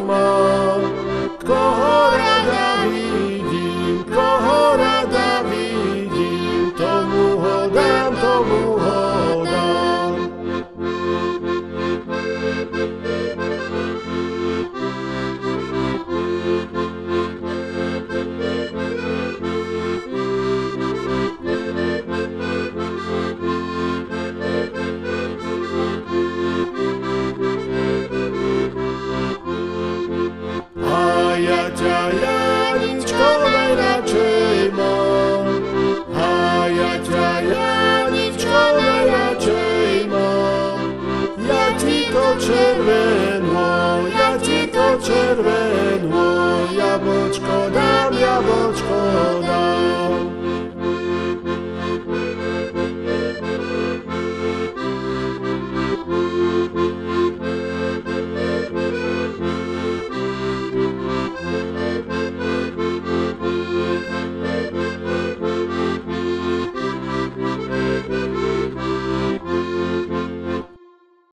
mám. Koho rada vidím, tomu ho dám, tomu ho dám. A ja ťa, Janičko, najradšej mám. A ja ťa, Janičko, najradšej mám. Ja ti to červeno